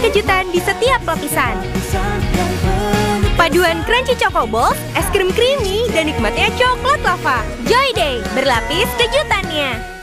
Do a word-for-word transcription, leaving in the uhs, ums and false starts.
kejutan di setiap lapisan. Paduan crunchy choco balls, es krim creamy, dan nikmatnya coklat lava. Joy Day, berlapis kejutannya.